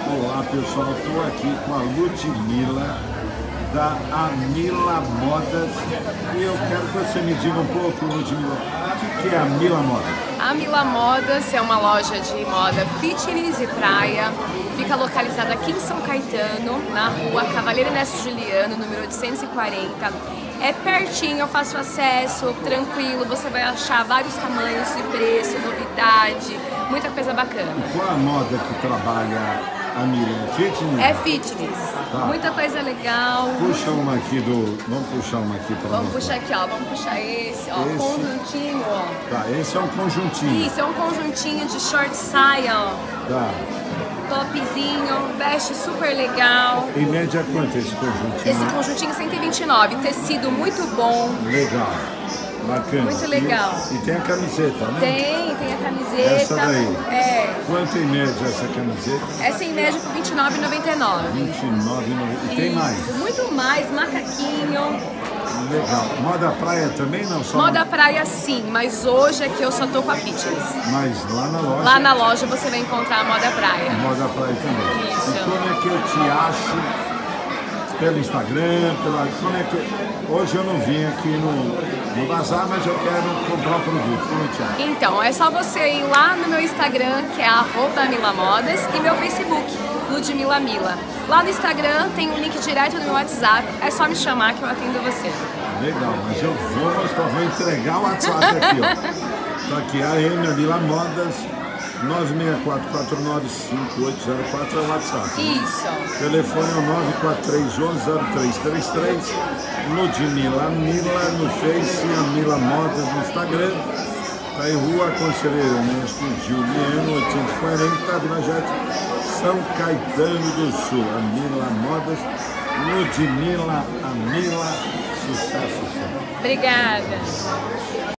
Olá pessoal, estou aqui com a Ludmila da Amila Modas e eu quero que você me diga um pouco, Ludmila, o que é a Amila Modas? A Amila Modas é uma loja de moda fitness e praia, fica localizada aqui em São Caetano, na rua Cavaleiro Ernesto Juliano, número 840. É pertinho, fácil acesso, tranquilo, você vai achar vários tamanhos de preço, novidade, muita coisa bacana. E qual a moda que trabalha a Amila? É fitness? É fitness, tá. Muita coisa legal. Puxa uma aqui vamos puxar uma aqui para Vamos puxar aqui, ó, vamos puxar esse, ó, esse... conjuntinho, ó. Tá, esse é um conjuntinho. Isso, é um conjuntinho de short saia, ó. Tá. Topzinho, veste super legal. Em média quanto esse conjuntinho? Esse conjuntinho 129, tecido muito bom. Legal, bacana. Muito legal. E tem a camiseta, né? Tem a camiseta. Essa daí? É. Quanto em média essa camiseta? Essa em média por R$29,99. R$29,99. E tem mais? Muito mais, macaquinho. Legal. Moda praia também não? Só Moda praia sim, mas hoje aqui eu só tô com a fitness. Mas lá na loja? Lá na loja você vai encontrar a moda praia. Moda praia também. Isso. E como é que eu te acho? Pelo Instagram, como é que... Hoje eu não vim aqui no bazar, mas eu quero comprar o produto. Como eu te acho? Então, é só você ir lá no meu Instagram, que é @AmilaModas, e meu Facebook, Ludmila Mila. Lá no Instagram tem um link direto no meu WhatsApp, é só me chamar que eu atendo você. Legal, mas eu vou mostrar, vou entregar o WhatsApp aqui, ó. Tá aqui, a Amila Modas, 964495804 é o WhatsApp. Isso. Telefone é 943110333. Ludmila Mila no Face, Amila Modas no Instagram. Tá em Rua Conselheiro Ernesto Juliano, 840, Vila Jete, São Caetano do Sul. Amila Modas, Ludmila Amila, sucesso. Obrigada.